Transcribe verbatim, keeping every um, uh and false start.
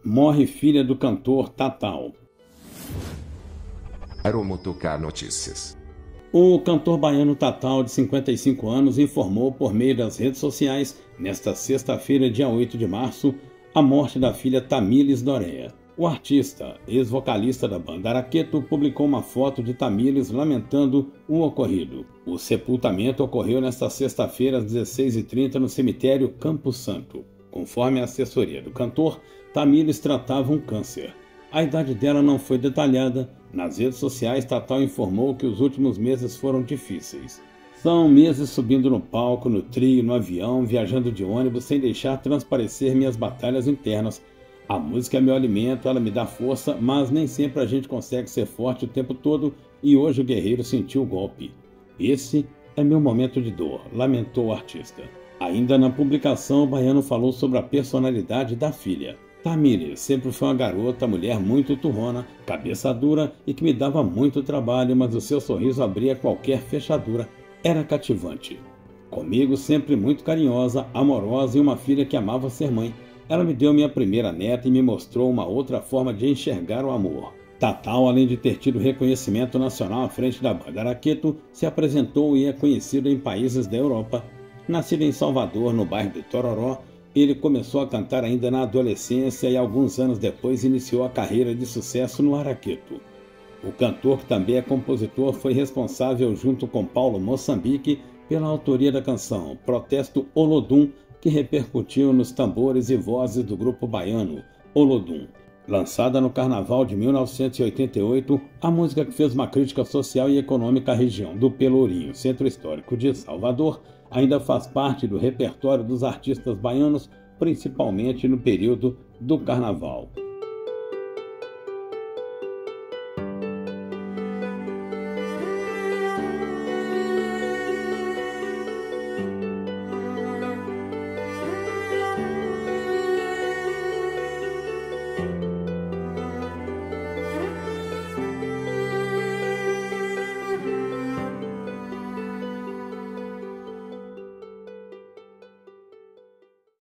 Morre filha do cantor Tatal. Aeromotocar Notícias. O cantor baiano Tatal, de cinquenta e cinco anos, informou por meio das redes sociais, nesta sexta-feira, dia oito de março, a morte da filha Tamires Dorea. O artista, ex-vocalista da banda Araqueto, publicou uma foto de Tamires lamentando o ocorrido. O sepultamento ocorreu nesta sexta-feira, às dezesseis e trinta, no cemitério Campo Santo. Conforme a assessoria do cantor, Tamires tratava um câncer. A idade dela não foi detalhada. Nas redes sociais, Tatal informou que os últimos meses foram difíceis. São meses subindo no palco, no trio, no avião, viajando de ônibus, sem deixar transparecer minhas batalhas internas. A música é meu alimento, ela me dá força, mas nem sempre a gente consegue ser forte o tempo todo, e hoje o guerreiro sentiu o golpe. Esse é meu momento de dor, lamentou o artista. Ainda na publicação, o baiano falou sobre a personalidade da filha. Tamires sempre foi uma garota, mulher muito turrona, cabeça dura e que me dava muito trabalho, mas o seu sorriso abria qualquer fechadura. Era cativante. Comigo sempre muito carinhosa, amorosa e uma filha que amava ser mãe. Ela me deu minha primeira neta e me mostrou uma outra forma de enxergar o amor. Tatal, além de ter tido reconhecimento nacional à frente da banda Araqueto, se apresentou e é conhecido em países da Europa. Nascido em Salvador, no bairro de Tororó, ele começou a cantar ainda na adolescência e alguns anos depois iniciou a carreira de sucesso no Araqueto. O cantor, que também é compositor, foi responsável junto com Paulo Moçambique pela autoria da canção Protesto Olodum, que repercutiu nos tambores e vozes do grupo baiano Olodum. Lançada no Carnaval de mil novecentos e oitenta e oito, a música, que fez uma crítica social e econômica à região do Pelourinho, centro histórico de Salvador, ainda faz parte do repertório dos artistas baianos, principalmente no período do Carnaval.